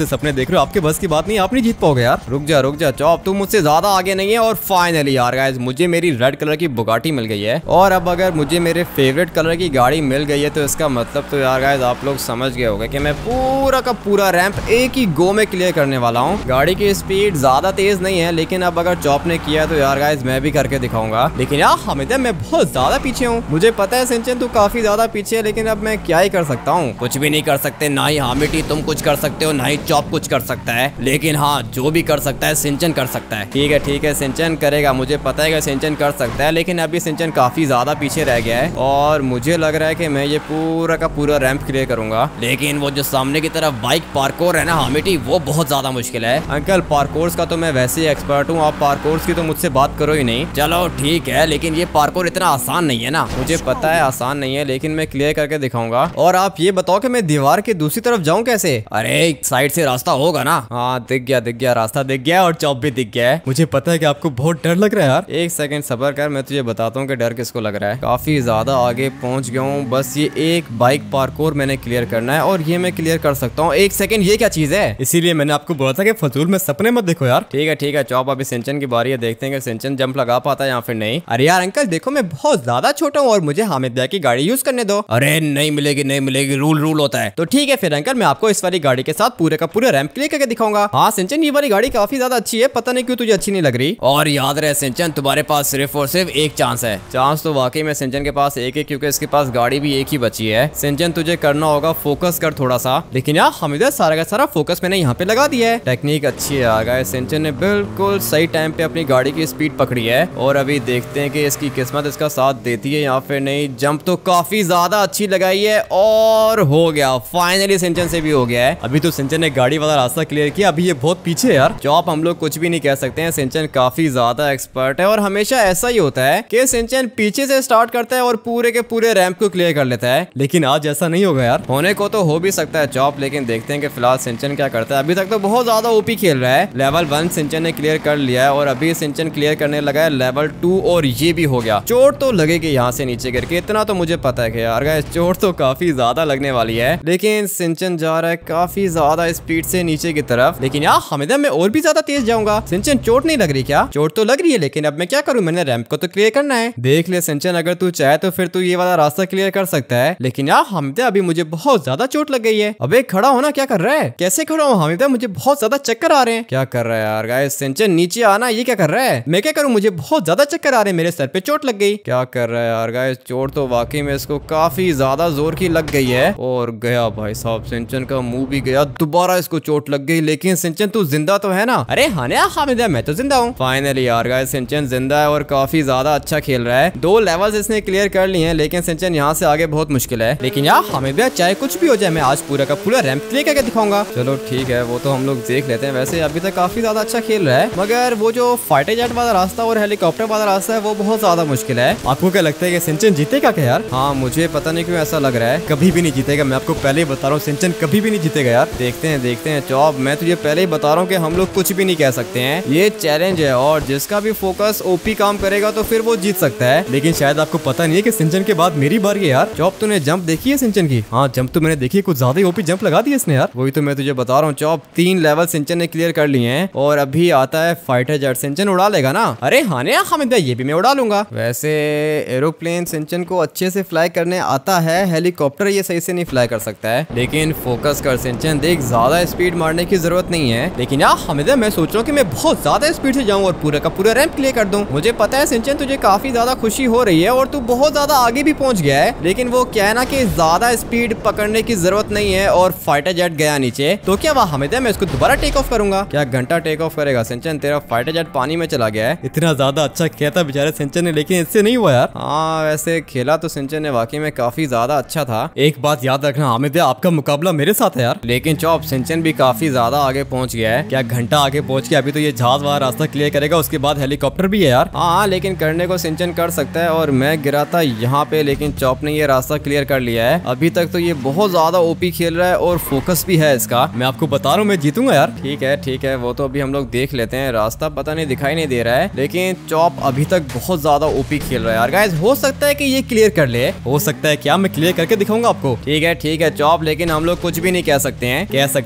से सपने देख रहे हो, आपके बस की बात नहीं, आप नहीं जीत पाओगे यार। रुक जा रुक जा चॉप, तू मुझसे ज्यादा आगे नहीं है। और फाइनली यार गाइस मुझे मेरी रेड कलर की बुगाटी मिल गई है। और अब अगर मुझे मेरे फेवरेट कलर की गाड़ी मिल गई है तो इसका मतलब तो यार गाइस आप लोग समझ गए होंगे कि मैं पूरा का पूरा रैंप एक ही गो में क्लियर करने वाला हूँ। गाड़ी की स्पीड ज्यादा तेज नहीं है, लेकिन अब अगर चॉप ने किया तो यार गाइस मैं भी करके दिखाऊंगा। लेकिन यार हमिद मैं बहुत ज्यादा पीछे हूँ। मुझे पता है सिंचन तू काफी ज्यादा पीछे है, लेकिन अब मैं क्या ही कर सकता हूँ।
कुछ भी नहीं कर सकते, ना ही हामिटी तुम कुछ कर सकते हो, ना ही चॉप कुछ कर सकता है। लेकिन हाँ, जो भी कर सकता है सिंचन कर सकता है।
ठीक है ठीक है, सिंचन करेगा, मुझे पता है कि सिंचन कर सकता है, लेकिन अभी सिंचन काफी ज्यादा पीछे रह गया है और मुझे लग रहा है कि मैं ये पूरा का पूरा रैंप क्लियर करूंगा।
लेकिन वो जो सामने की तरफ बाइक पार्कोर है ना हामिटी, वो बहुत ज्यादा मुश्किल है।
अंकल पार्कोर्स का तो मैं वैसे ही एक्सपर्ट हूँ, आप पार्कोर्स की तो मुझसे बात करो ही नहीं।
चलो ठीक है, लेकिन ये पार्कोर इतना आसान नहीं है ना।
मुझे पता है आसान नहीं है, लेकिन मैं क्लियर करके दिखाऊंगा। और आप ये बताओ कि मैं दीवार के दूसरी तरफ जाऊं कैसे?
अरे साइड से रास्ता होगा ना।
हाँ दिख गया दिख गया, रास्ता दिख गया और चॉप भी दिख गया है। मुझे पता है कि आपको बहुत डर लग रहा है यार। एक सेकंड सब्र कर, मैं तुझे बताता हूँ कि डर किसको लग रहा है। काफी ज्यादा आगे पहुंच गया हूँ, बस ये एक बाइक पार्कोर मैंने क्लियर करना है और ये मैं क्लियर कर सकता हूँ। एक सेकंड, ये क्या चीज है? इसीलिए मैंने आपको बोला था कि फजूल में सपने मत देखो यार। ठीक है ठीक है चॉप, अभी सिंचन की बारी है, देखते हैं कि सिंचन जंप लगा पाता है या फिर नहीं। अरे यार अंकल देखो, मैं बहुत ज्यादा छोटा हूँ और मुझे हामिद भैया की गाड़ी यूज करने दो।
अरे नहीं मिलेगी नहीं मिलेगी, रूल रूल होता है।
तो ठीक है फिर अंकल, मैं आपको इस वाली गाड़ी के साथ पूरे का पूरा रैंप क्लियर करके दिखाऊंगा। हाँ सिंचन, ये वाली गाड़ी काफी ज्यादा अच्छी है, पता नहीं क्यों तुझे अच्छी नहीं लग रही।
और याद रहे सिंचन, तुम्हारे पास सिर्फ और सिर्फ एक चांस है।
चांस तो वाकई में सिंचन के पास एक है, क्योंकि इसके पास गाड़ी भी एक ही बची है। सिंचन तुझे करना होगा फोकस कर थोड़ा सा। लेकिन यार हमिद सारा का सारा फोकस मैंने यहाँ पे लगा दिया है। टेक्निक अच्छी है आ गए, सिंचन ने बिल्कुल सही टाइम पे अपनी गाड़ी की स्पीड पकड़ी है। और अभी देखते हैं कि इसकी किस्मत इसका साथ देती है या फिर नहीं। जंप तो काफी ज्यादा अच्छी लगाई है और हो गया, फाइनली सिंचन से भी हो गया है। अभी तो सिंचन ने गाड़ी वाला रास्ता क्लियर किया, अभी ये बहुत पीछे है यार। चॉप हम लोग कुछ भी नहीं कह सकते हैं, सिंचन काफी ज्यादा एक्सपर्ट है और हमेशा ऐसा ही होता है कि सिंचन पीछे से स्टार्ट करता है और पूरे के पूरे रैंप को क्लियर कर लेता है। लेकिन आज ऐसा नहीं होगा यार। होने को तो हो भी सकता है चॉप, लेकिन देखते हैं कि फिलहाल सिंचन क्या करता है। अभी तक तो बहुत ज्यादा ओपी खेल रहा है। लेवल वन सिंचन ने क्लियर कर लिया है और अभी सिंचन क्लियर करने लगा है लेवल टू और ये भी हो गया। चोट तो लगेगी यहाँ से नीचे गिर के, इतना तो मुझे पता है कि यार गाइस चोट तो काफी ज्यादा लगने वाली है। लेकिन सिंचन जा रहा है काफी ज्यादा स्पीड से नीचे की तरफ। लेकिन यार हमिदा मैं और भी ज्यादा तेज जाऊंगा। सिंचन चोट नहीं लग रही क्या? चोट तो लग रही है, लेकिन अब मैं क्या करूं, मैंने रैंप को तो क्लियर करना है। देख ले सिंचन, अगर तू चाहे तो फिर तू ये वाला रास्ता क्लियर कर सकता है। लेकिन यार हमिदा अभी मुझे बहुत ज्यादा चोट लग गई है। अबे खड़ा होना, क्या कर रहा है? कैसे खड़ा हूँ हमिदा, मुझे बहुत ज्यादा चक्कर आ रहे हैं। क्या कर रहा है यार गाइस? सिंचन नीचे आना, ये क्या कर रहा है? मैं क्या करूं, मुझे बहुत ज्यादा चक्कर आ रहे हैं, मेरे सर पे चोट लग गई। क्या कर रहा है यार गाइस? चोट तो वाकई में इसको काफी ज्यादा जोर की लग गई है और गया भाई साहब, सिंचन का मुंह भी गया। दोबारा इसको चोट लग गई। लेकिन सिंचन तू जिंदा तो है ना? अरे हाँ हामिदा मैं तो जिंदा हूँ। फाइनली यार गाइस सिंचन जिंदा है और काफी ज्यादा अच्छा खेल रहा है। दो लेवल्स इसने क्लियर कर लिए हैं, लेकिन सिंचन यहाँ से आगे बहुत मुश्किल है। लेकिन यार हामिदा चाहे कुछ भी हो जाए, मैं आज पूरा का पूरा रैंप क्लियर करके दिखाऊंगा। चलो ठीक है, वो तो हम लोग देख लेते हैं। वैसे अभी तक काफी ज्यादा अच्छा खेल रहा है, मगर वो जो फाइटर जेट वाला रास्ता और हेलीकॉप्टर वाला रास्ता है वो बहुत ज्यादा मुश्किल है। आपको क्या लगता है कि सिंचन जीतेगा क्या यार? हाँ मुझे पता नहीं क्यों ऐसा लग रहा है, कभी भी नहीं जीतेगा। मैं आपको पहले ही बता रहा हूँ, सिंचन कभी भी नहीं जीतेगा यार। देखते हैं देखते हैं चॉप, मैं तुझे पहले ही बता रहा हूँ कि हम लोग कुछ भी नहीं कह सकते हैं। ये चैलेंज है और जिसका भी फोकस ओपी काम करेगा तो फिर वो जीत सकता है। लेकिन शायद आपको पता नहीं है कि सिंचन के बाद मेरी बारी है यार। चॉप तूने जंप देखी है सिंचन की? हाँ जंप तो मैंने देखी है, कुछ ज्यादा ही ओपी जंप लगा दी इसने यार। वही तो मैं तुझे बता रहा हूँ चॉप, तीन लेवल सिंचन ने क्लियर कर लिए हैं और अभी आता है फाइटर जेट। सिंचन उड़ा लेगा ना? अरे हाँ ने हामिद भाई, ये भी मैं उड़ा लूंगा। वैसे एरोप्लेन सिंचन को अच्छे से फ्लाई करने आता है, हेलीकॉप्टर ये सही से नहीं फ्लाई कर सकता है। लेकिन फोकस कर सिंचन, देख ज्यादा स्पीड मारने की जरूरत नहीं है। लेकिन यार हामिद मैं सोच रहा हूँ कि मैं बहुत ज्यादा स्पीड से जाऊँ और पूरा का पूरा रैंप क्लियर कर दूं। मुझे पता है सिंचन तुझे काफी ज्यादा खुशी हो रही है और तू बहुत ज्यादा आगे भी पहुंच गया है, लेकिन वो क्या है ना कि ज्यादा स्पीड पकड़ने की जरूरत नहीं है और फाइटर जेट गया नीचे। तो क्या वह हामिद मैं इसको दोबारा टेक ऑफ करूंगा? क्या घंटा टेक ऑफ करेगा सिंचन? तेरा फाइटर जेट पानी में चला गया है। इतना ज्यादा अच्छा किया था बेचारे सिंचन ने, लेकिन इससे नहीं हुआ यार। हाँ वैसे खेला तो सिंचन ने वाकई में काफी ज्यादा अच्छा था। एक बात याद रखना हामिद, आपका मुकाबला मेरे साथ है यार। लेकिन चॉप सिंचन भी काफी ज्यादा आगे पहुंच गया है। क्या घंटा आगे पहुंच गया? अभी तो ये जहाज वाला रास्ता क्लियर करेगा, उसके बाद हेलीकॉप्टर भी है यार। हाँ लेकिन करने को सिंचन कर सकता है और मैं गिरा था यहाँ पे, लेकिन चॉप ने ये रास्ता क्लियर कर लिया है। अभी तक तो ये बहुत ज्यादा ओपी खेल रहा है और फोकस भी है इसका। मैं आपको बता रहा हूँ मैं जीतूंगा यार। ठीक है ठीक है, वो तो अभी हम लोग देख लेते हैं। रास्ता पता नहीं दिखाई नहीं दे रहा है, लेकिन चॉप अभी तक बहुत ज्यादा ओपी खेल रहा है यार। गाइस हो सकता है कि ये क्लियर कर ले, हो सकता है। क्या मैं क्लियर करके दिखाऊंगा आपको? ठीक है ठीक है चॉप, लेकिन हम लोग कुछ भी नहीं कह सकते हैं। कह सकते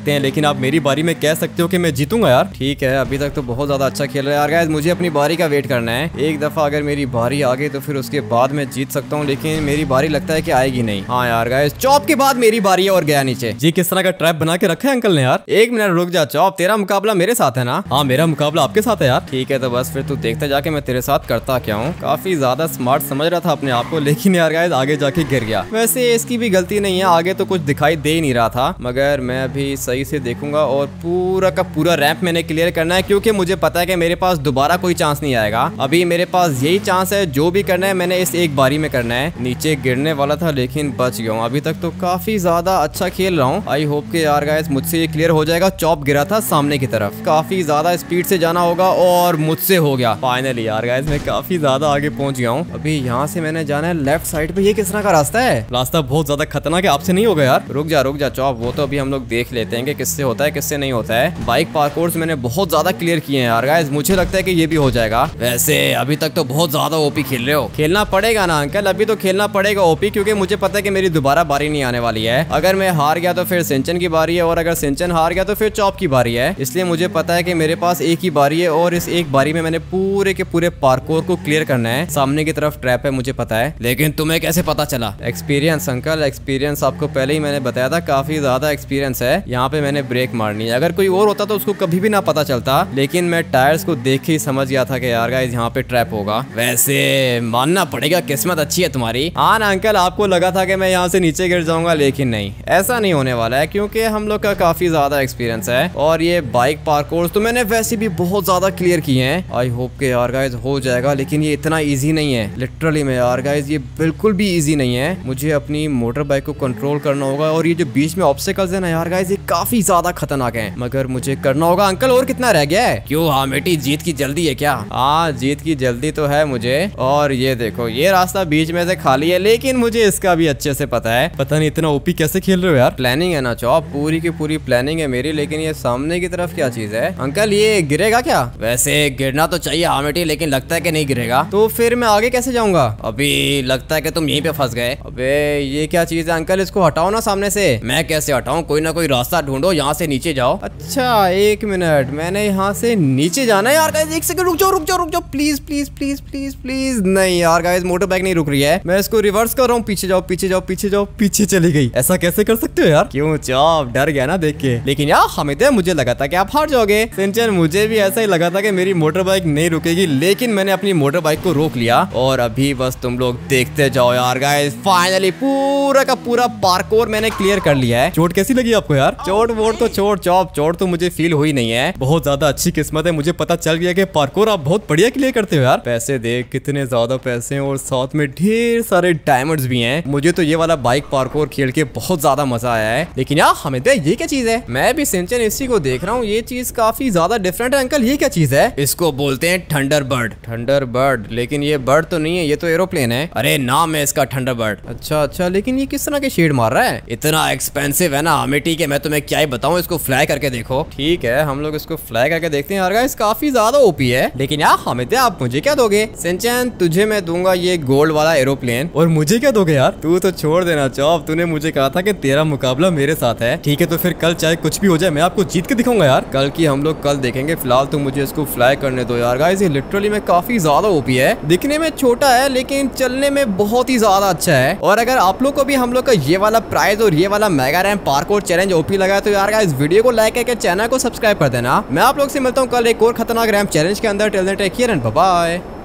सकते हैं, लेकिन आप मेरी बारी में कह सकते हो कि मैं जीतूंगा यार। ठीक है, अभी तक तो बहुत ज्यादा अच्छा खेल रहा है यार गाइस, मुझे अपनी बारी का वेट करना है। एक दफा अगर मेरी बारी आ गई तो फिर उसके बाद मैं जीत सकता हूँ, लेकिन मेरी बारी लगता है कि आएगी नहीं। हाँ यार गाइस, चॉप के बाद मेरी बारी है और गया नीचे। जी किस तरह का ट्रैप बना के रखा है अंकल ने यार। एक मिनट रुक जा चॉप, तेरा मुकाबला मेरे साथ है ना? हाँ मेरा मुकाबला आपके साथ है यार। ठीक है तो बस फिर तू देखते जाके मैं तेरे साथ करता क्या हूँ। काफी ज्यादा स्मार्ट समझ रहा था अपने आप को, लेकिन यार गाइस आगे जाके गिर गया। वैसे इसकी भी गलती नहीं है, आगे तो कुछ दिखाई दे ही नहीं रहा था, मगर मैं अभी सही से देखूंगा और पूरा का पूरा रैंप मैंने क्लियर करना है, क्योंकि मुझे पता है कि मेरे पास दोबारा कोई चांस नहीं आएगा। अभी मेरे पास यही चांस है, जो भी करना है मैंने इस एक बारी में करना है। नीचे गिरने वाला था लेकिन बच गया हूँ। अभी तक तो काफी ज्यादा अच्छा खेल रहा हूँ। आई होप के यार गाइस मुझसे ये क्लियर हो जाएगा। चॉप गिरा था सामने की तरफ, काफी ज्यादा स्पीड से जाना होगा और मुझसे हो गया फाइनली। यार गाइस मैं काफी ज्यादा आगे पहुंच गया हूँ। अभी यहाँ से मैंने जाना है लेफ्ट साइड पे। ये किस तरह का रास्ता है? रास्ता बहुत ज्यादा खतरनाक है, आपसे नहीं होगा यार। रुक जा रुक जा चॉप, वो तो अभी हम लोग देख लेते हैं कि किससे होता है किससे नहीं होता है। बाइक पार्कोर्स मैंने बहुत ज्यादा क्लियर किए हैं यार गाइस, मुझे लगता है कि ये भी हो जाएगा।
वैसे अभी तक तो बहुत ज्यादा ओपी खेल रहे हो।
खेलना पड़ेगा ना अंकल, अभी तो खेलना पड़ेगा ओपी, क्योंकि मुझे पता है कि मेरी दोबारा बारी नहीं आने वाली है। अगर मैं हार गया तो फिर सिंचन की बारी है, और अगर सिंचन हार गया तो फिर चॉप की बारी है। इसलिए मुझे पता है कि मेरे पास एक ही बारी है और इस एक बारी में मैंने पूरे के पूरे पार्कोर को क्लियर करना है। सामने की तरफ ट्रैप है मुझे पता है।
लेकिन तुम्हें कैसे पता चला?
एक्सपीरियंस अंकल, एक्सपीरियंस आपको पहले ही मैंने बताया था, काफी ज्यादा एक्सपीरियंस है। यहाँ पे मैंने ब्रेक मारनी है, अगर कोई और होता तो उसको कभी भी ना पता चलता, लेकिन मैं टायर्स को देख के ही समझ गया था कि यार गाइस यहाँ पे ट्रैप होगा।
वैसे मानना पड़ेगा किस्मत अच्छी है तुम्हारी।
हाँ ना अंकल, आपको लगा था कि मैं यहाँ से नीचे गिर जाऊंगा, लेकिन नहीं, ऐसा नहीं होने वाला है, क्योंकि हम लोग का काफी ज्यादा एक्सपीरियंस है। और ये बाइक पार्कोर्स तो मैंने वैसे भी बहुत ज्यादा क्लियर किए हैं। आई होप के यार गाइस हो जाएगा, लेकिन ये इतना इजी नहीं है लिटरली में यार गाइस, ये बिल्कुल भी इजी नहीं है। मुझे अपनी मोटर बाइक को कंट्रोल करना होगा, और ये जो बीच में ऑब्स्टिकल्स है ना यार गाइस, ये काफी ज्यादा खतरनाक है, मगर मुझे करना होगा। अंकल और कितना रह गया है?
क्यों हाँ बेटी, जीत की जल्दी है क्या?
हाँ जीत की जल्दी तो है मुझे। और ये देखो ये रास्ता बीच में से खाली है, लेकिन मुझे इसका भी अच्छे से पता है। पता नहीं इतना ओपी कैसे खेल रहे हो यार। प्लानिंग है ना चॉप, पूरी की पूरी प्लानिंग है मेरी। लेकिन ये सामने की तरफ क्या चीज है अंकल, ये गिरेगा क्या?
वैसे गिरना तो चाहिए हाँ बेटी, लेकिन लगता है कि नहीं गिरेगा।
तो फिर मैं आगे कैसे जाऊंगा?
अभी लगता है कि तुम यहीं पे फंस गए।
अबे ये क्या चीज है अंकल, इसको हटाओ ना सामने से।
मैं कैसे हटाऊं? कोई ना कोई रास्ता ढूंढो, यहाँ से नीचे जाओ।
अच्छा एक मिनट, मैंने यहाँ से नीचे जाना है यार गाइस। एक सेकंड रुक जाओ रुक जाओ रुक जाओ please please please please please. नहीं यार गाइस, मोटर बाइक नहीं रुक रही है, मैं इसको रिवर्स कर रहा हूँ। पीछे जाओ पीछे जाओ पीछे जाओ, पीछे चली गई। ऐसा कैसे कर सकते हो यार? क्यों चॉप, डर गया ना देख के? लेकिन यार हामिद मुझे लगा था कि आप हार जाओगे। सिंचन मुझे भी ऐसा ही लगा था कि मेरी मोटर बाइक नहीं रुकेगी, लेकिन मैंने अपनी मोटर बाइक को रोक लिया। और अभी बस तुम लोग देखते जाओ यार गाइस, फाइनली पूरा का पूरा पार्कोर मैंने क्लियर कर लिया है। चोट कैसी लगी आपको यार? चोट वोट तो छोड़ चॉप, चोट तो मुझे फील हुई नहीं है। बहुत ज्यादा अच्छी किस्मत है, मुझे पता चल गया कि पार्कोर आप बहुत बढ़िया क्लियर करते हो यार। पैसे देख कितने ज्यादा पैसे हैं, और साथ में ढेर सारे डायमंड्स भी हैं। मुझे तो ये वाला बाइक पार्कोर खेल के बहुत ज्यादा मजा आया है। लेकिन यार हमें तो ये क्या चीज है? मैं भी सिंचन इसी को देख रहा हूँ, ये चीज काफी ज्यादा डिफरेंट है। अंकल ये क्या चीज है?
इसको बोलते हैं थंडर बर्ड।
Thunder bird? लेकिन ये बर्ड तो नहीं है, ये तो एरोप्लेन है।
अरे नाम है इसका थंडर बर्ड।
अच्छा अच्छा, लेकिन ये किस तरह के शेड मार रहा है?
इतना एक्सपेंसिव है ना हमें, ठीक है मैं तुम्हें क्या ही बताऊं, इसको फ्लाई करके देखो।
ठीक है हम लोग इसको फ्लाई करके देखते हैं। यार गाइस काफी ज्यादा ओपी है। लेकिन यार हमें आप मुझे क्या दोगे? सिंचन तुझे मैं दूंगा ये गोल्ड वाला एरोप्लेन। और मुझे क्या दोगे यार? तू तो छोड़ देना चॉप, तूने मुझे कहा था कि तेरा मुकाबला मेरे साथ है। ठीक है तो फिर कल चाहे कुछ भी हो जाए, मैं आपको जीत के दिखाऊंगा यार। कल की हम लोग कल देखेंगे, फिलहाल तो मुझे इसको फ्लाई करने दो यार गाइस। ये लिटरली में काफी ज्यादा ओपी है, दिखने में छोटा है लेकिन चलने में बहुत ही ज्यादा अच्छा है। और अगर आप लोग को भी हम लोग का ये वाला प्राइज और ये वाला mega ramp parkour challenge OP लगा तो यार गाइस वीडियो को लाइक करके चैनल को सब्सक्राइब कर देना। मैं आप लोग से मिलता हूँ कल एक और खतरनाक रैंप चैलेंज के अंदर। Till then take care and bye bye.